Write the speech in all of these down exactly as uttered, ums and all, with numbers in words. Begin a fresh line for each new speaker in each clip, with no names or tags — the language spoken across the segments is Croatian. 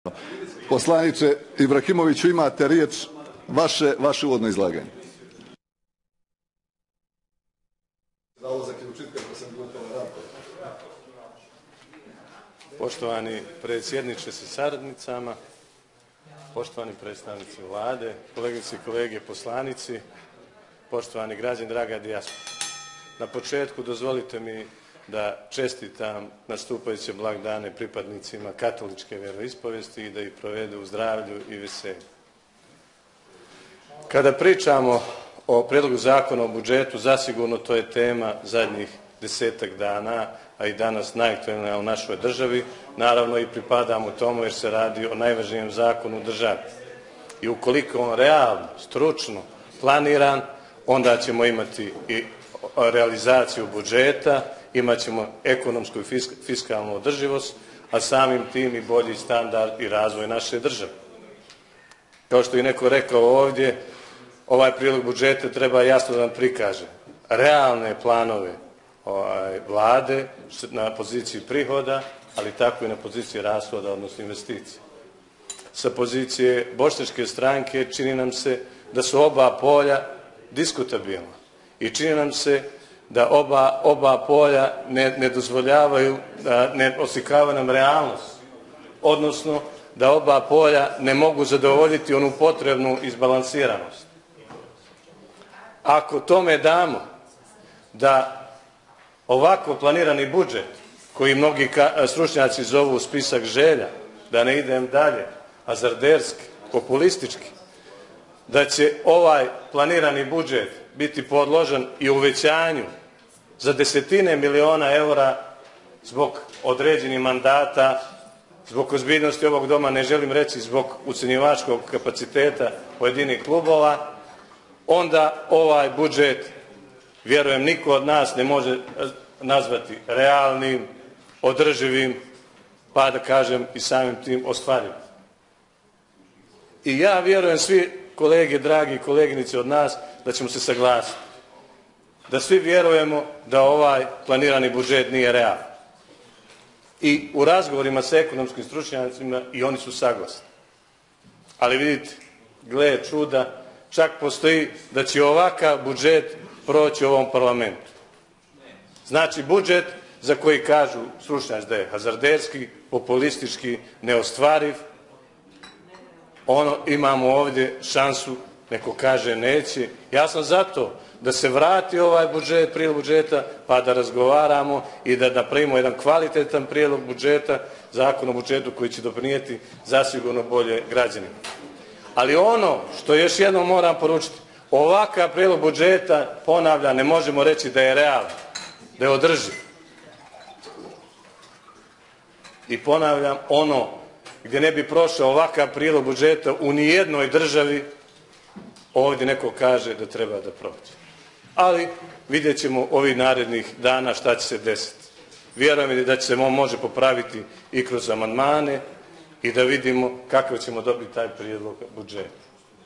Poslaniče Ibrahimoviću, imate riječ, vaše, vaše uvodno izlaganje.
Poštovani predsjedniče sa saradnicama, poštovani predstavnici vlade, kolegice i kolege poslanici, poštovani građani, draga dijaspora. Na početku dozvolite mi da čestitam nastupajuće blagdane pripadnicima katoličke vjeroispovesti i da ih provedu u zdravlju i veselju. Kada pričamo o prijedlogu zakona o budžetu, zasigurno to je tema zadnjih desetak dana, a i danas najaktualnija u našoj državi. Naravno i pripadamo tomu jer se radi o najvažnijem zakonu u državi. I ukoliko on realno, stručno planiran, onda ćemo imati i realizaciju budžeta, imat ćemo ekonomsku i fiskalnu održivost, a samim tim i bolji standard i razvoj naše države. Kao što je neko rekao ovdje, ovaj prijedlog budžeta treba jasno da nam prikaže realne planove vlade na poziciji prihoda, ali tako i na poziciji rashoda, odnosno investicija. Sa pozicije bošnjačke stranke čini nam se da su oba polja diskutabilna i čini nam se da oba, oba polja ne, ne dozvoljavaju, da ne oslikavaju nam realnost, odnosno da oba polja ne mogu zadovoljiti onu potrebnu izbalansiranost. Ako tome damo da ovako planirani budžet, koji mnogi stručnjaci zovu spisak želja, da ne idem dalje, hazarderski, populistički, da će ovaj planirani budžet biti podložen i uvećanju za desetine miliona eura zbog određenih mandata, zbog ozbiljnosti ovog doma, ne želim reći zbog ucjenjivačkog kapaciteta pojedinih klubova, onda ovaj budžet, vjerujem, niko od nas ne može nazvati realnim, održivim, pa da kažem i samim tim ostvarivim. I ja vjerujem, svi kolege, dragi koleginice od nas, da ćemo se saglasiti. Da svi vjerujemo da ovaj planirani budžet nije realan. I u razgovorima sa ekonomskim stručnjacima i oni su saglasni. Ali vidite, gle čuda, čak postoji da će ovakav budžet proći u ovom parlamentu. Znači budžet za koji kažu stručnjaci da je hazarderski, populistički, neostvariv, ono imamo ovdje šansu, neko kaže neće. Ja sam zato da se vrati ovaj budžet, prijedlog budžeta, pa da razgovaramo i da napravimo jedan kvalitetan prijedlog budžeta, zakon o budžetu koji će doprinijeti zasigurno bolje građanima. Ali ono što još jednom moram poručiti, ovakav prijedlog budžeta, ponavljam, ne možemo reći da je realan, da je održiv. I ponavljam, ono gdje ne bi prošao ovakav prijedlog budžeta u nijednoj državi, ovdje neko kaže da treba da prođe. Ali vidjet ćemo ovih narednih dana šta će se desiti. Vjerujem da će se on može popraviti i kroz amandmane i da vidimo kako ćemo dobiti taj prijedlog budžeta.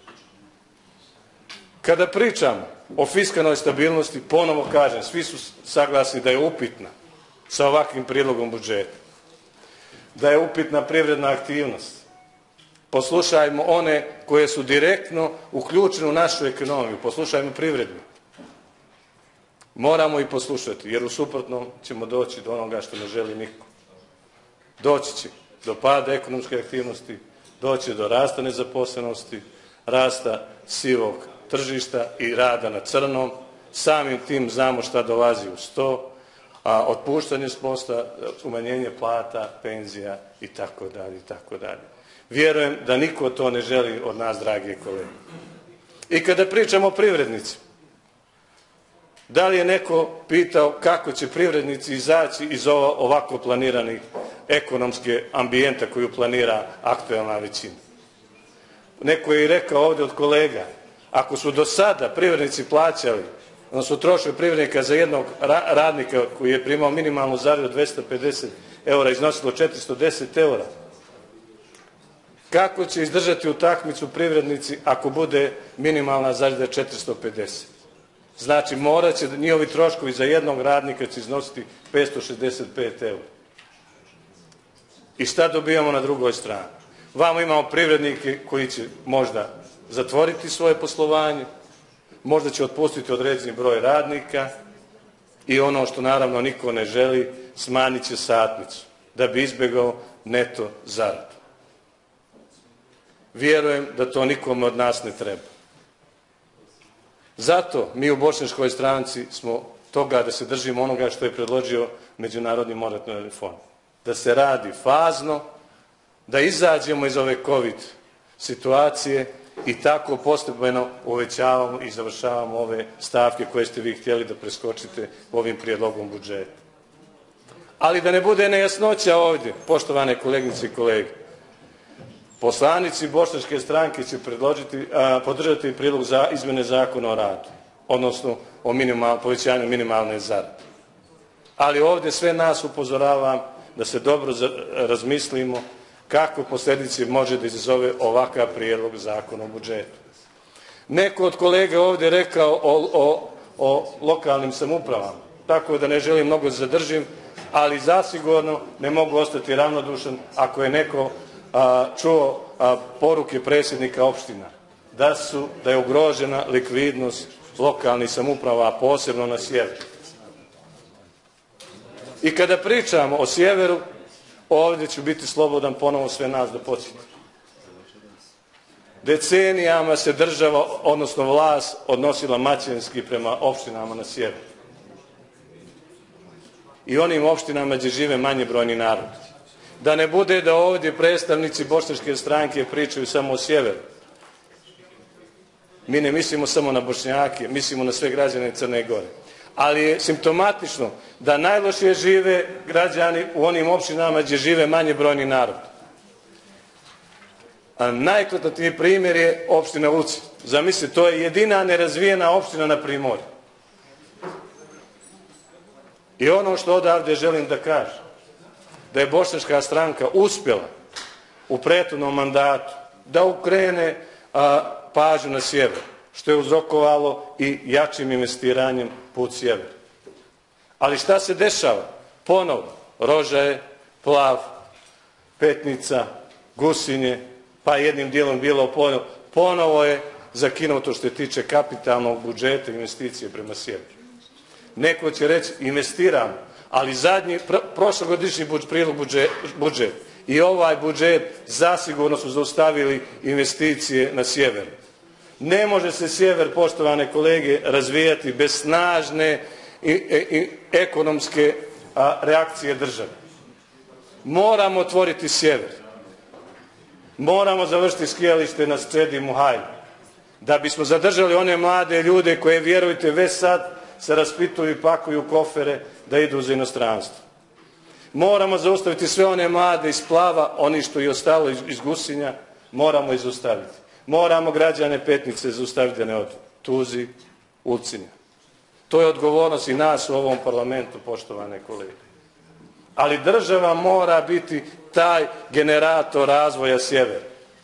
Kada pričamo o fiskalnoj stabilnosti, ponovo kažem, svi su saglasni da je upitna sa ovakvim prijedlogom budžeta. Da je upitna privredna aktivnost. Poslušajmo one koje su direktno uključene u našu ekonomiju. Poslušajmo privrednike. Moramo ih poslušati, jer u suprotnom ćemo doći do onoga što ne želi niko. Doći će do pada ekonomske aktivnosti, doći do rasta nezaposlenosti, rasta sivog tržišta i rada na crnom. Samim tim znamo šta dolazi uz to, a otpuštanje s posla, umanjenje plata, penzija i tako dalje i tako dalje. Vjerujem da niko to ne želi od nas, dragi kolege. I kada pričamo o privrednicima, da li je neko pitao kako će privrednici izaći iz ovako planiranih ekonomske ambijenta koju planira aktuelna većina? Neko je i rekao ovdje od kolega, ako su do sada privrednici plaćali, odnosno troškovi privrednika za jednog radnika koji je primao minimalnu zaradu od dvjesto pedeset eura iznosilo četiristo deset eura, kako će izdržati utakmicu privrednici ako bude minimalna zarada četiristo pedeset? Znači morat će njihovi troškovi za jednog radnika će iznositi petsto šezdeset pet eura. I šta dobijamo na drugoj strani? Vamo imamo privrednike koji će možda zatvoriti svoje poslovanje, možda će otpustiti određeni broj radnika i ono što naravno niko ne želi, smanjit će satnicu da bi izbjegao neto zaradu. Vjerujem da to nikome od nas ne treba. Zato mi u Bošnjačkoj stranci smo toga da se držimo onoga što je predložio Međunarodni monetarni fond. Da se radi fazno, da izađemo iz ove COVID situacije i tako postepeno uvećavamo i završavamo ove stavke koje ste vi htjeli da preskočite ovim prijedlogom budžeta. Ali da ne bude nejasnoća ovdje, poštovane kolegnice i kolege, poslanici Bošnjačke stranke će predložiti, a, podržati prijedlog za izmjene Zakona o radu, odnosno o minimal, povećanju minimalne zarade. Ali ovdje sve nas upozoravam da se dobro razmislimo kako posljedice može da izazove ovakav prijedlog Zakona o budžetu. Neko od kolega ovdje je rekao o, o, o lokalnim samoupravama, tako da ne želim mnogo zadržim, ali zasigurno ne mogu ostati ravnodušan ako je neko a, čuo a, poruke predsjednika opština da, su, da je ugrožena likvidnost lokalnih samouprava, a posebno na sjeveru. I kada pričamo o sjeveru, ovdje ću biti slobodan ponovo sve nas da podsjetim. Decenijama se država, odnosno vlast, odnosila maćehinski prema opštinama na sjeveru. I onim opštinama gdje žive manje brojni narod. Da ne bude da ovdje predstavnici Bošnjačke stranke pričaju samo o sjeveru. Mi ne mislimo samo na Bošnjake, mislimo na sve građane Crne Gore. Ali je simptomatično da najlošije žive građani u onim opštinama gdje žive manje brojni narod. A najeklatantniji primjer je opština Ulcinj. Zamislite, to je jedina nerazvijena opština na Primorju. I ono što odavde želim da kažem, da je Bošnjačka stranka uspjela u prethodnom mandatu da ukrene a, pažnju na sjever, što je uzrokovalo i jačim investiranjem put sjever. Ali šta se dešava? Ponovo, Rožaje, Plav, Petnica, Gusinje, pa jednim dijelom bilo ponovo, ponovo je zakinuto što se tiče kapitalnog budžeta investicije prema sjeveru. Neko će reći investiramo, ali zadnji pr prošlogodišnji prijedlog budžet, budžet i ovaj budžet zasigurno su zaustavili investicije na sjeveru. Ne može se sjever, poštovane kolege, razvijati bez snažne i, i, i ekonomske a, reakcije države. Moramo otvoriti sjever. Moramo završiti skijalište na Sredi Muhajlu. Da bismo zadržali one mlade ljude koje, vjerujte, već sad se raspituju i pakuju kofere da idu za inostranstvo. Moramo zaustaviti sve one mlade iz Plava, oni što je ostalo iz, iz Gusinja, moramo ih zaustaviti. Moramo građane Petnice zaustaviti da ne odu. Tuzi, Ulcinja. To je odgovornost i nas u ovom parlamentu, poštovane kolege. Ali država mora biti taj generator razvoja sjevera.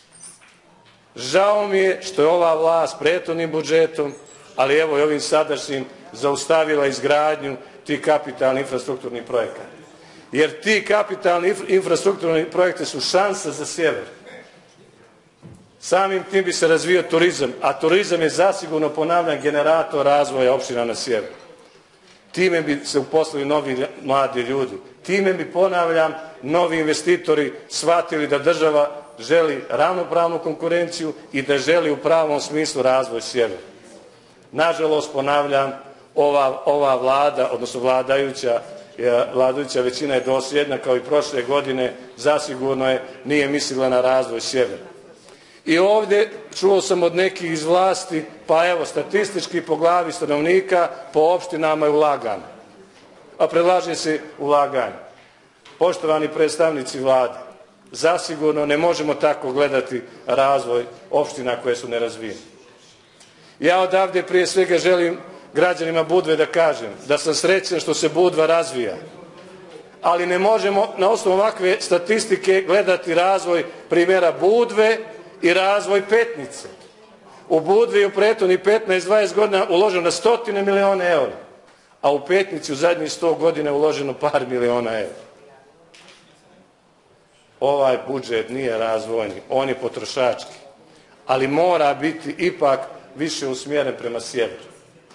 Žao mi je što je ova vlast prethodnim budžetom, ali evo i ovim sadašnjim, zaustavila izgradnju tih kapitalnih infrastrukturnih projekata. Jer ti kapitalni infrastrukturni projekti su šansa za sjever. Samim tim bi se razvio turizam, a turizam je zasigurno, ponavljam, generator razvoja opština na sjeveru. Time bi se uposlili novi mladi ljudi. Time bi, ponavljam, novi investitori shvatili da država želi ravnopravnu konkurenciju i da želi u pravom smislu razvoj sjevera. Nažalost, ponavljam, ova, ova vlada, odnosno vladajuća, vladajuća većina je dosljedna kao i prošle godine, zasigurno je, nije mislila na razvoj sjevera. I ovdje čuo sam od nekih iz vlasti, pa evo, statistički po glavi stanovnika, po opštinama je ulagano. A predlaže se ulaganje. Poštovani predstavnici vlade, zasigurno ne možemo tako gledati razvoj opština koje su nerazvijene. Ja odavde prije svega želim građanima Budve da kažem da sam srećan što se Budva razvija. Ali ne možemo na osnovu ovakve statistike gledati razvoj primjera Budve i razvoj Petnice. U Budvi je u prethodnih petnaest do dvadeset godina uloženo na stotine miliona eura, a u Petnici u zadnjih sto godina je uloženo par miliona eura. ovaj budžet nije razvojni, on je potrošački, ali mora biti ipak više usmjeren prema sjeveru.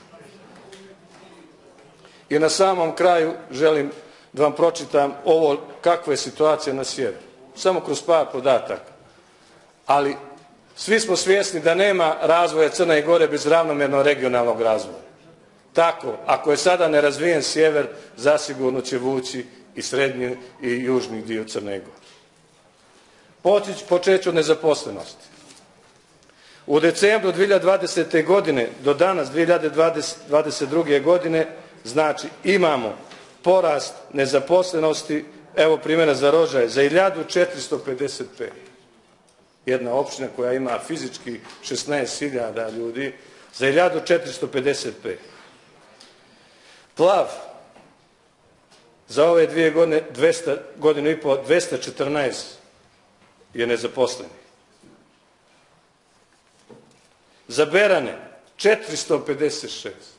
I na samom kraju želim da vam pročitam ovo kakva je situacija na sjeveru. Samo kroz par podataka. Ali svi smo svjesni da nema razvoja Crne Gore bez ravnomjernog regionalnog razvoja. Tako, ako je sada nerazvijen sjever, zasigurno će vući i srednji i južni dio Crne Gore. Počet ću od nezaposlenosti. U decembru dvije hiljade dvadesete. godine do danas dvije hiljade dvadeset druge. godine znači imamo porast nezaposlenosti, evo primjera za Rožaje, za hiljadu četiristo pedeset pet. Jedna općina koja ima fizički šesnaest hiljada ljudi, za hiljadu četiristo pedeset pet. Plav, za ove dvije godine, dvesta, godinu i pol, dvesta četrnaest je nezaposleni. Za Berane, četiristo pedeset šest.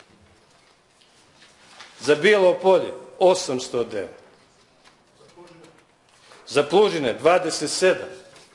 Za Bijelo Polje, osamsto devet. Za Plužine, dvadeset sedam.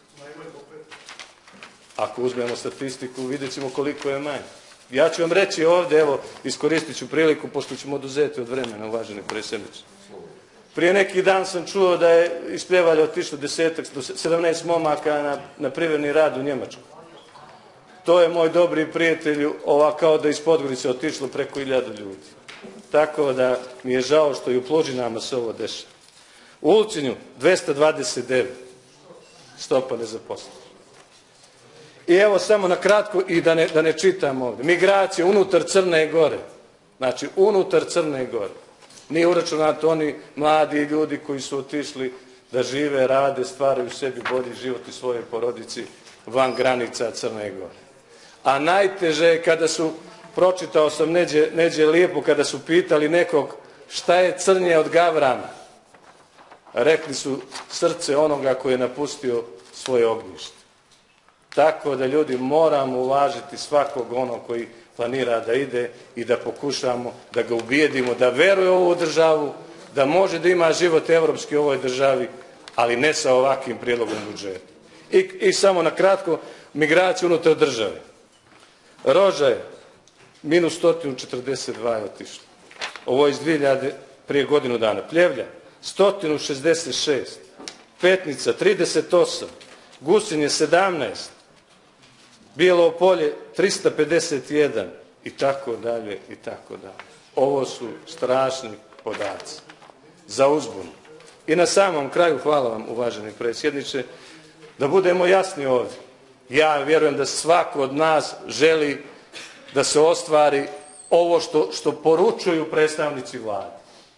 Ako uzmemo statistiku, vidjet ćemo koliko je manje. Ja ću vam reći ovdje, evo, iskoristit ću priliku, pošto ćemo oduzeti od vremena, uvaženi predsjedniče. Prije neki dan sam čuo da je iz Pljevalja otišlo desetak, sedamnaest momaka na, na privredni rad u Njemačku. To je moj dobri prijatelju, ova kao da iz Podgorice otišlo preko hiljadu ljudi. Tako da mi je žao što i u Plužinama se ovo dešava. U Ulcinju dvesta dvadeset devet stopa nezaposlenosti. I evo samo na kratko i da ne, da ne čitam ovdje. Migracije unutar Crne Gore. Znači unutar Crne Gore. Nije uračunato oni mladi ljudi koji su otišli da žive, rade, stvaraju sebi bolji život i svojoj porodici van granica Crne Gore. A najteže je kada su, pročitao sam neđe, neđe lijepo, kada su pitali nekog šta je crnje od Gavrana. Rekli su srce onoga koji je napustio svoje ognjište. Tako da ljudi moramo uvažiti svakog onog koji planira da ide i da pokušamo da ga ubijedimo, da veruje u ovu državu, da može da ima život evropski u ovoj državi, ali ne sa ovakvim prijedlogom budžeta. I, i samo na kratko, migracije unutar države. Rožaje, minus sto četrdeset dva je otišlo. Ovo je iz dvije hiljade prije godinu dana. Pljevlja, sto šezdeset šest. Petnica, trideset osam. Gusinje, sedamnaest. Bijelo Polje, trista pedeset jedan. I tako dalje, i tako dalje. Ovo su strašni podaci. Za uzbunu. I na samom kraju, hvala vam, uvaženi predsjedniče, da budemo jasni ovdje. Ja vjerujem da svako od nas želi da se ostvari ovo što, što poručuju predstavnici vlade.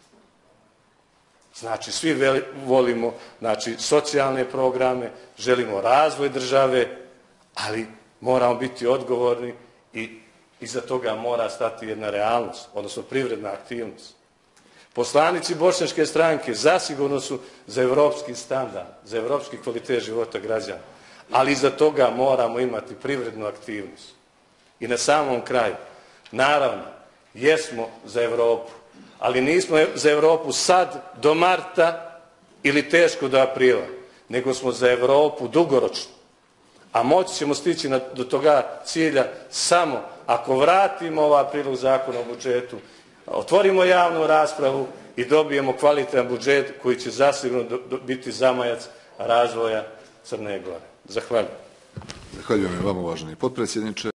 Znači, svi veli, volimo znači, socijalne programe, želimo razvoj države, ali moramo biti odgovorni i iza toga mora stati jedna realnost, odnosno privredna aktivnost. Poslanici Bošnjačke stranke zasigurno su za evropski standard, za evropski kvalitet života građana, ali iza toga moramo imati privrednu aktivnost. I na samom kraju, naravno, jesmo za Europu, ali nismo za Europu sad do marta ili teško do aprila, nego smo za Europu dugoročno. A moći ćemo stići na, do toga cilja samo ako vratimo ovaj prijedlog zakona o budžetu, otvorimo javnu raspravu i dobijemo kvalitetan budžet koji će zasigurno do, do, biti zamajac razvoja Crne Gore. Zahvaljujem.
Zahvaljujem i vama, uvaženi potpredsjedniče.